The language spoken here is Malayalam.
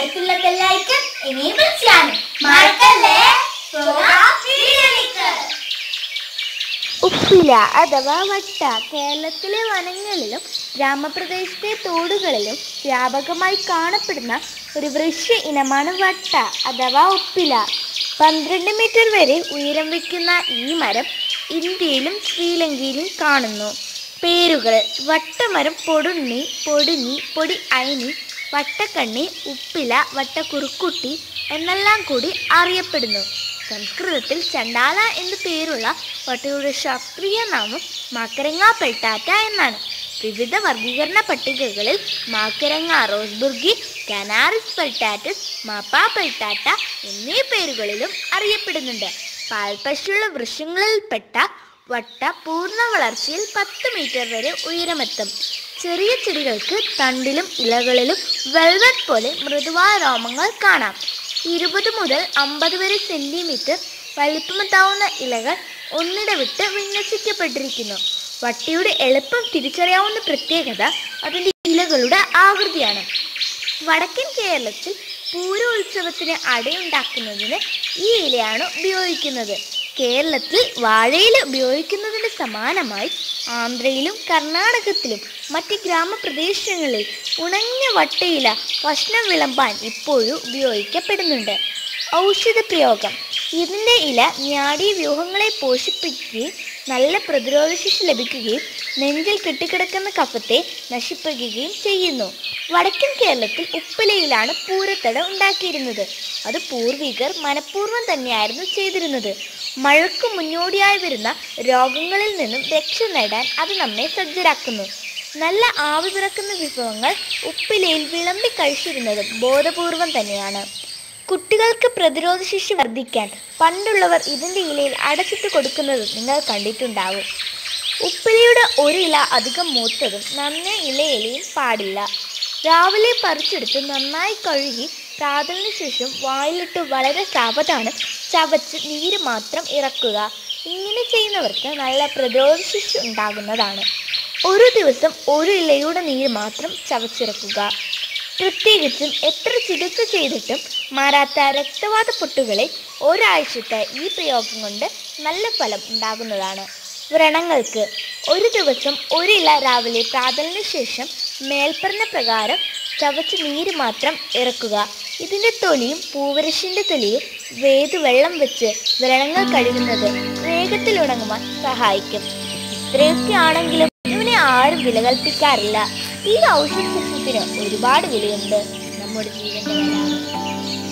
അടുത്തുള്ള ബെല്ലൈക്കൺ എനേബിൾ ചെയ്യാനും മറക്കല്ലേ. ഉപ്പില അഥവാ വട്ട കേരളത്തിലെ വനങ്ങളിലും ഗ്രാമപ്രദേശത്തെ തോടുകളിലും വ്യാപകമായി കാണപ്പെടുന്ന ഒരു വൃക്ഷ ഇനമാണ് വട്ട അഥവാ ഉപ്പില. 12 മീറ്റർ വരെ ഉയരം വയ്ക്കുന്ന ഈ മരം ഇന്ത്യയിലും ശ്രീലങ്കയിലും കാണുന്നു. പേരുകൾ: വട്ടമരം, പൊടുണ്ണി, പൊടിഞ്ഞി, പൊടി അയനി, വട്ടക്കണ്ണി, ഉപ്പില, വട്ടക്കുറുക്കുട്ടി എന്നെല്ലാം കൂടി അറിയപ്പെടുന്നു. സംസ്കൃതത്തിൽ ചണ്ടാല എന്നു പേരുള്ള വട്ടയുടെ ശാസ്ത്രീയ നാമം മാക്കരങ്ങ പെൽറ്റാറ്റ എന്നാണ്. വിവിധ വർഗീകരണ പട്ടികകളിൽ മാക്കരങ്ങ റോസ്ബുർഗി, കാനാറിസ് പെൽറ്റാറ്റസ്, മാപ്പ പെൽറ്റാറ്റ എന്നീ പേരുകളിലും അറിയപ്പെടുന്നുണ്ട്. പാൽപശുള്ള വൃക്ഷങ്ങളിൽപ്പെട്ട വട്ട പൂർണ്ണ വളർച്ചയിൽ 10 മീറ്റർ വരെ ഉയരമെത്തും. ചെറിയ ചെടികൾക്ക് തണ്ടിലും ഇലകളിലും വെൽവെറ്റ് പോലെ മൃദുവായ രോമങ്ങൾ കാണാം. 20 മുതൽ 50 വരെ സെന്റിമീറ്റർ വലിപ്പമെത്താവുന്ന ഇലകൾ ഒന്നിടവിട്ട് വിന്യസിക്കപ്പെട്ടിരിക്കുന്നു. വട്ടയുടെ എളുപ്പം തിരിച്ചറിയാവുന്ന പ്രത്യേകത അതിൻ്റെ ഇലകളുടെ ആകൃതിയാണ്. വടക്കൻ കേരളത്തിൽ പൂരോത്സവത്തിന് അടയുണ്ടാക്കുന്നതിന് ഈ ഇലയാണ് ഉപയോഗിക്കുന്നത്. കേരളത്തിൽ വാഴയില ഉപയോഗിക്കുന്നതിന് സമാനമായി ആന്ധ്രയിലും കർണാടകത്തിലും മറ്റ് ഗ്രാമപ്രദേശങ്ങളിൽ ഉണങ്ങിയ വട്ടയില ഭക്ഷണം വിളമ്പാൻ ഇപ്പോഴും ഉപയോഗിക്കപ്പെടുന്നുണ്ട്. ഔഷധ പ്രയോഗം: ഇതിൻ്റെ ഇല നാഡീവ്യൂഹങ്ങളെ പോഷിപ്പിക്കുകയും നല്ല പ്രതിരോധശേഷി ലഭിക്കുകയും നെഞ്ചിൽ കെട്ടിക്കിടക്കുന്ന കഫത്തെ നശിപ്പിക്കുകയും ചെയ്യുന്നു. വടക്കൻ കേരളത്തിൽ ഉപ്പിലയിലാണ് പൂരത്തട ഉണ്ടാക്കിയിരുന്നത്. അത് പൂർവികർ മനഃപൂർവ്വം തന്നെയായിരുന്നു ചെയ്തിരുന്നത്. മഴയ്ക്ക് മുന്നോടിയായി വരുന്ന രോഗങ്ങളിൽ നിന്നും രക്ഷ നേടാൻ അത് നമ്മെ സജ്ജരാക്കുന്നു. നല്ല ആവി പിറക്കുന്ന വിഭവങ്ങൾ ഉപ്പിലയിൽ വിളമ്പി കഴിച്ചിരുന്നതും ബോധപൂർവം തന്നെയാണ്. കുട്ടികൾക്ക് പ്രതിരോധശേഷി വർദ്ധിക്കാൻ പണ്ടുള്ളവർ ഇതിൻ്റെ ഇലയിൽ അടച്ചിട്ട് കൊടുക്കുന്നത് നിങ്ങൾ കണ്ടിട്ടുണ്ടാവും. ഉപ്പിലയുടെ ഒരില അധികം മൂത്തതും നന്നേ ഇലയിലയും പാടില്ല. രാവിലെ പറിച്ചെടുത്ത് നന്നായി കഴുകി പ്രാതലിന് ശേഷം വായിലിട്ട് വളരെ സാവധാനം ചവച്ച് നീര് മാത്രം ഇറക്കുക. ഇങ്ങനെ ചെയ്യുന്നവർക്ക് നല്ല പ്രതിരോധശേഷി ഉണ്ടാകുന്നതാണ്. ഒരു ദിവസം ഒരു ഇലയുടെ നീര് മാത്രം ചവച്ചിറക്കുക. പ്രത്യേകിച്ചും എത്ര ചികിത്സ ചെയ്തിട്ടും മാറാത്ത രക്തവാത പൊട്ടുകളെ ഒരാഴ്ചത്തെ ഈ പ്രയോഗം കൊണ്ട് നല്ല ഫലം ഉണ്ടാകുന്നതാണ്. വ്രണങ്ങൾക്ക് ഒരു ദിവസം ഒരില രാവിലെ പ്രാതലിന് ശേഷം മേൽപ്പറഞ്ഞ പ്രകാരം ചവച്ച് നീര് മാത്രം ഇറക്കുക. ഇതിൻ്റെ തൊലിയും പൂവരശിൻ്റെ തൊലിയും വെള്ളം വെച്ച് വ്രണങ്ങൾ കഴുകുന്നത് വേഗത്തിൽ ഉണങ്ങുവാൻ സഹായിക്കും. ഇത്രയൊക്കെ ആണെങ്കിലും ഇതിനെ ആരും വില കൽപ്പിക്കാറില്ല. ഈ ഔഷധ സസ്യത്തിന് ഒരുപാട് വിലയുണ്ട്. നമ്മുടെ ജീവൻ്റെ